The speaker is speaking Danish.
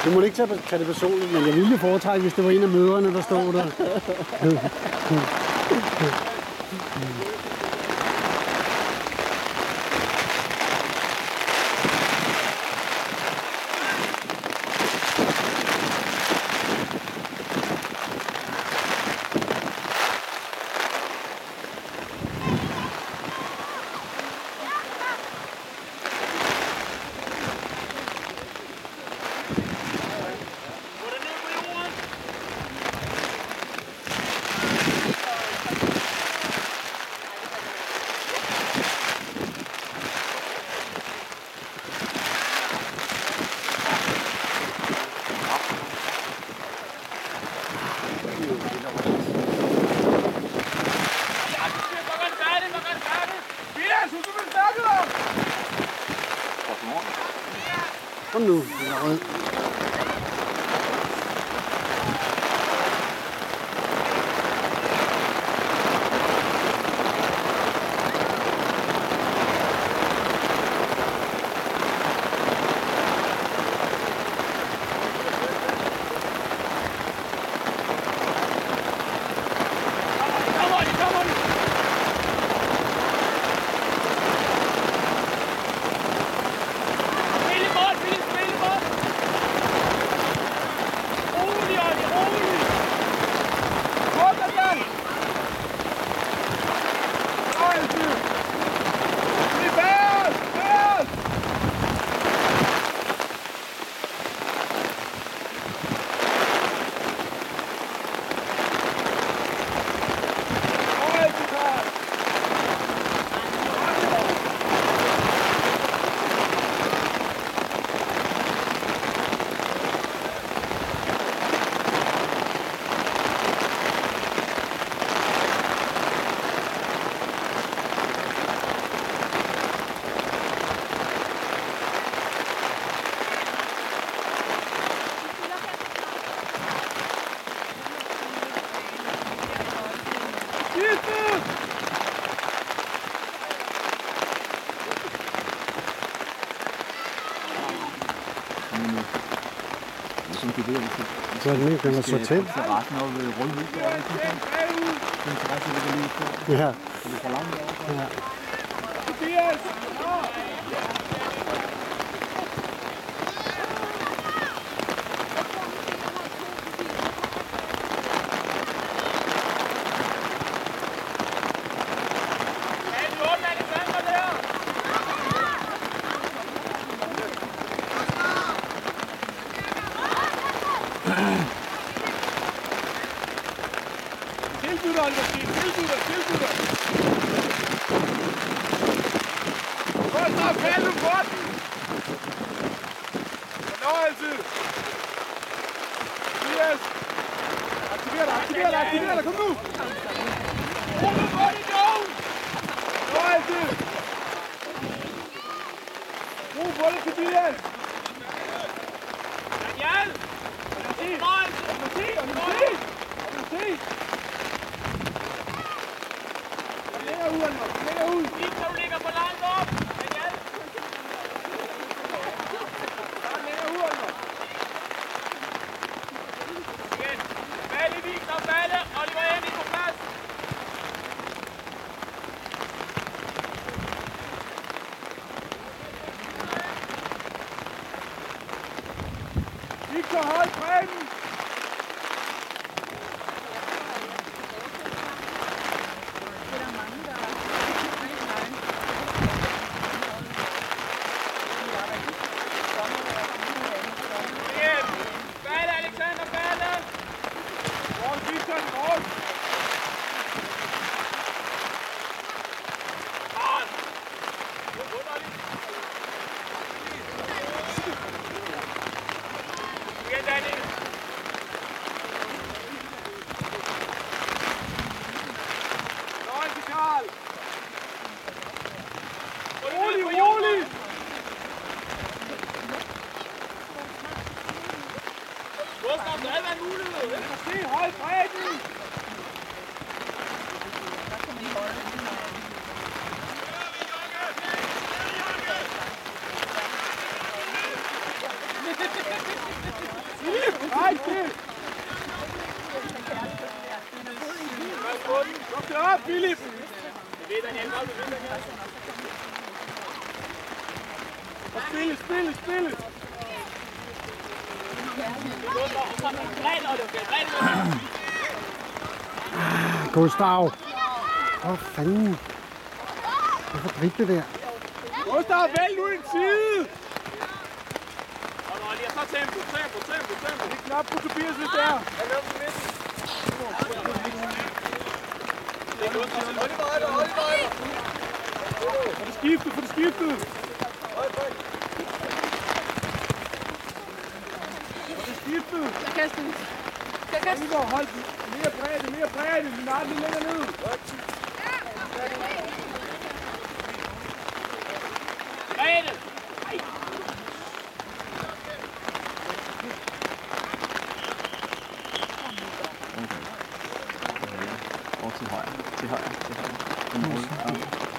Du må ikke tage det personligt, men jeg ville jo foretrække, hvis det var en af mødrene, der stod der. Kom nu, den er rød. Så er den ikke, den er så tæt. Så retten over ved Rundhus, der er det sådan. Den skal retten ligge lige på. Ja. Så det er for langt over. Ja. Tilbyder, Andersen! Tilbyder! Godt nok, fald nu på den! Fornøjelse! Yes! Aktiver dig! Kom nu! Hold nu på det, Jones! Fornøjelse! Brug på det, Tobias! Daniel! Fornøjelse! Længere ud! Victor, du ligger for langt op! Daniel! Længere ud, Oliver! Igen! Balle, Victor! Balle! Oliver Emil på plads! Victor, hold bredden! Rolig! Gustav, der er en mulighed. Hold bredden! Der kan man holde. Nej, spil! Kom det op, Philip! Og spille! Gustav. Hvor fanden? Hvorfor drible der? Gustav, vælg nu en side! Og nå, lige så tempo. Det er knap på Tobias, hvis det er. Få det skiftet! Jeg kaster den. Oliver, hold mere bredde. Vi har den længere ned. Bredde! Og til højre.